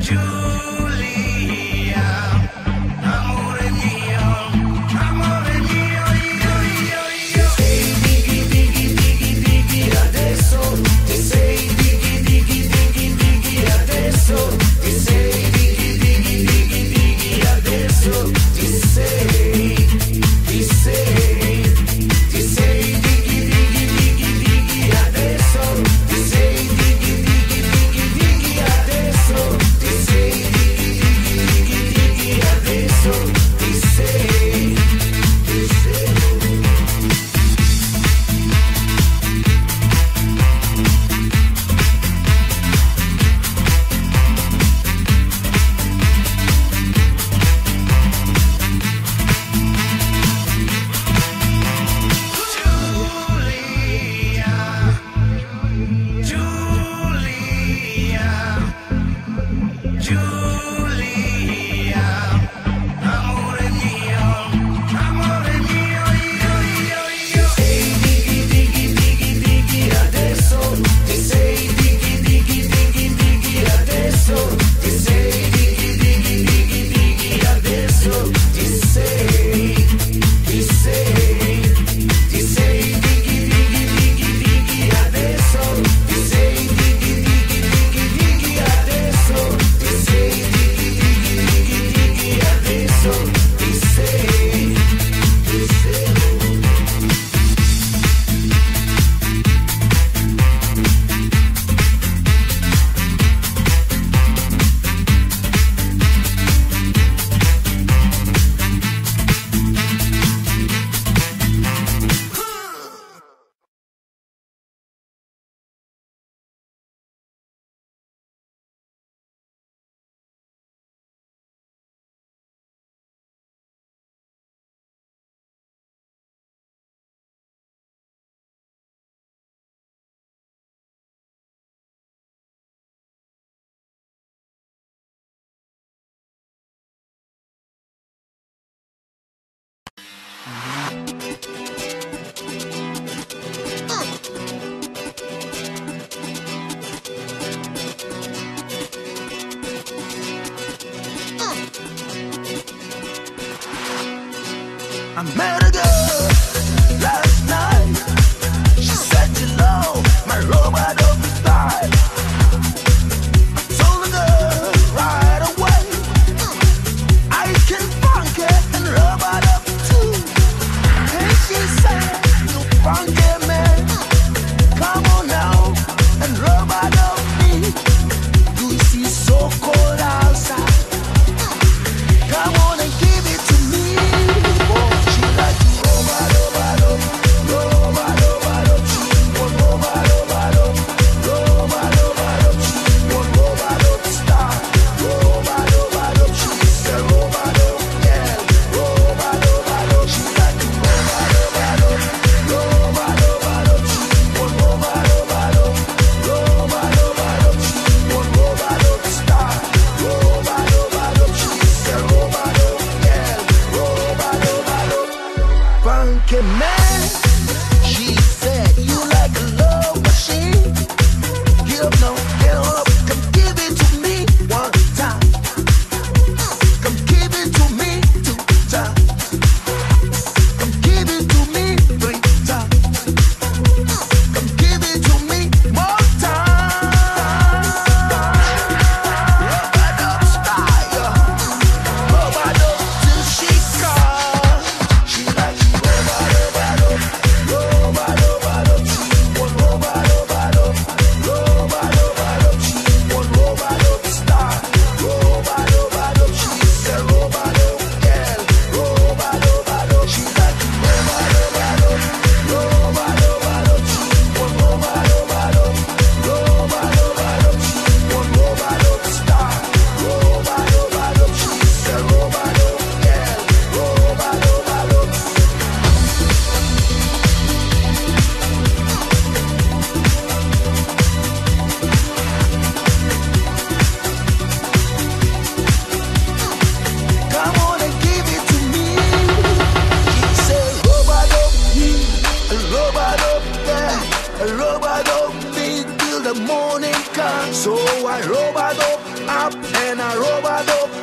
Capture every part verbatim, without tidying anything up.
I met a girl last night. She said hello, my robot of the style. I told the girl right away, I can funk it and robot up too. And she said, you funky man, come on now and robot up me. You see so cold outside, come on and give it to me. Oh, she like to robot up.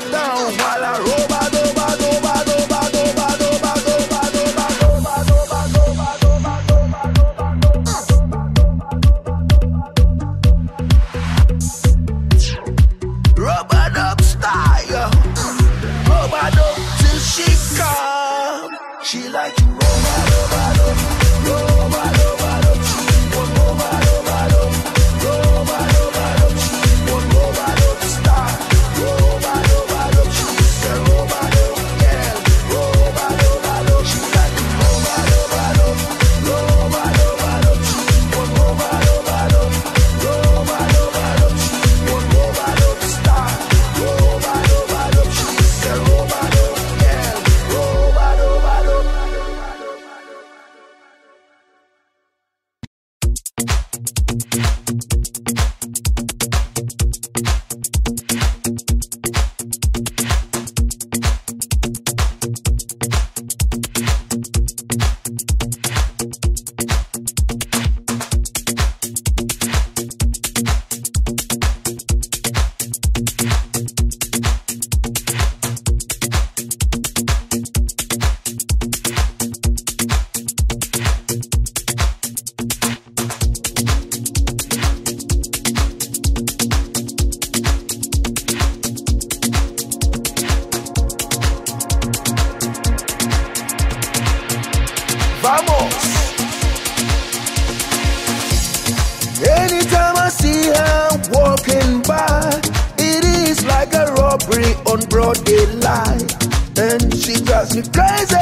down while I roll by, do by, do by, do by, do by, do by, do by, do by, do by, do by, do by, do by, do by. Rub-a-dub style, rub-a-dub till she come. She like to rub-a-dub, rub-a-dub, rub-a-dub. She want rub-a-dub, rub-a-dub, rub-a-dub. She want rub-a-dub style, rub-a-dub, rub-a-dub. She said rub-a-dub, yeah, rub-a-dub, rub-a-dub. She like to rub-a-dub, rub-a-dub, rub-a-dub, rub-a-dub. She want rub-a-dub, rub-a-dub, rub-a-dub, rub-a-dub. She want rub-a-dub style, rub-a-dub, rub-a-dub. She said rub-a-dub, yeah, rub-a-dub, rub-a-dub. Vamos! Anytime I see her walking by, it is like a robbery on broad daylight, and she drives me crazy.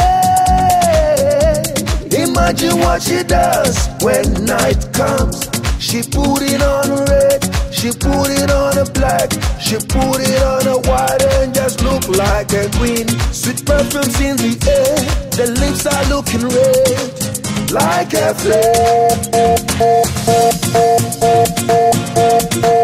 Imagine what she does when night comes. She put it on red, she put it on a black, she put it on a white and just look like a queen. Sweet perfumes in the air, the lips are looking red like a flame.